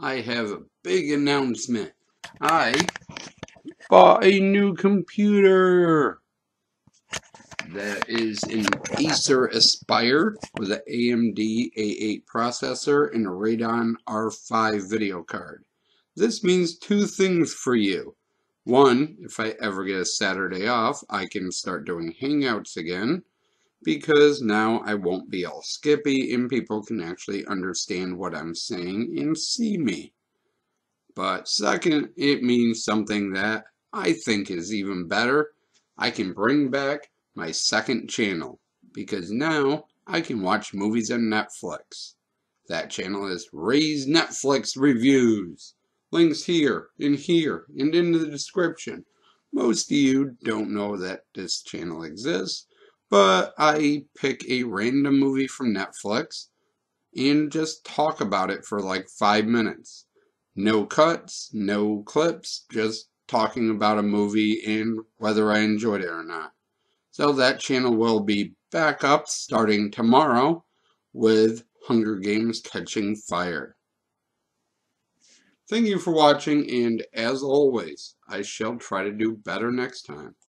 I have a big announcement. I bought a new computer that is an Acer Aspire with an AMD A8 processor and a Radeon R5 video card. This means two things for you. One, if I ever get a Saturday off, I can start doing Hangouts again, because now I won't be all skippy and people can actually understand what I'm saying and see me. But second, it means something that I think is even better. I can bring back my second channel, because now I can watch movies on Netflix. That channel is Ray's Netflix Reviews. Links here and in the description. Most of you don't know that this channel exists, but I pick a random movie from Netflix and just talk about it for like 5 minutes. No cuts, no clips, just talking about a movie and whether I enjoyed it or not. So that channel will be back up starting tomorrow with Hunger Games Catching Fire. Thank you for watching, and as always, I shall try to do better next time.